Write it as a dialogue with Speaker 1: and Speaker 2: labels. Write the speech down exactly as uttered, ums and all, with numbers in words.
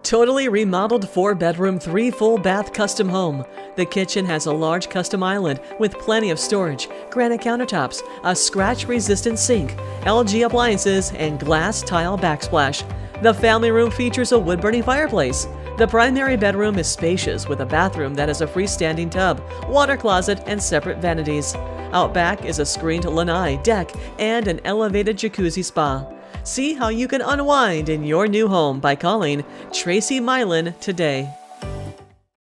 Speaker 1: Totally remodeled four bedroom, three full bath custom home. The kitchen has a large custom island with plenty of storage, granite countertops, a scratch-resistant sink, L G appliances, and glass tile backsplash. The family room features a wood-burning fireplace. The primary bedroom is spacious with a bathroom that has a freestanding tub, water closet, and separate vanities. Out back is a screened lanai, deck, and an elevated jacuzzi spa. See how you can unwind in your new home by calling Tracey Mylin today.